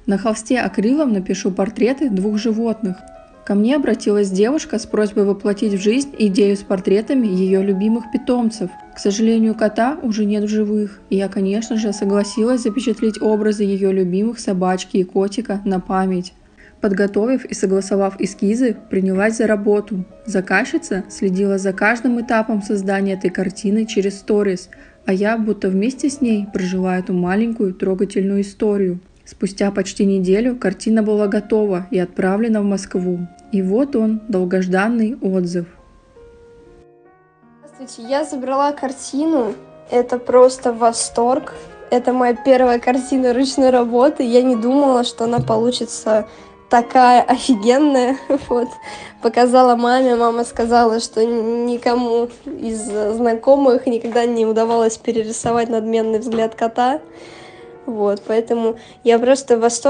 На холсте акрилом напишу портреты 2 животных. Ко мне обратилась девушка с просьбой воплотить в жизнь идею с портретами ее любимых питомцев. К сожалению, кота уже нет в живых, и я, конечно же, согласилась запечатлеть образы ее любимых собачки и котика на память. Подготовив и согласовав эскизы, принялась за работу. Заказчица следила за каждым этапом создания этой картины через сторис, а я будто вместе с ней прожила эту маленькую трогательную историю. Спустя почти неделю картина была готова и отправлена в Москву. И вот он, долгожданный отзыв. Здравствуйте, я забрала картину. Это просто восторг. Это моя первая картина ручной работы. Я не думала, что она получится такая офигенная. Вот. Показала маме. Мама сказала, что никому из знакомых никогда не удавалось перерисовать надменный взгляд кота. Вот, поэтому я просто в восторге.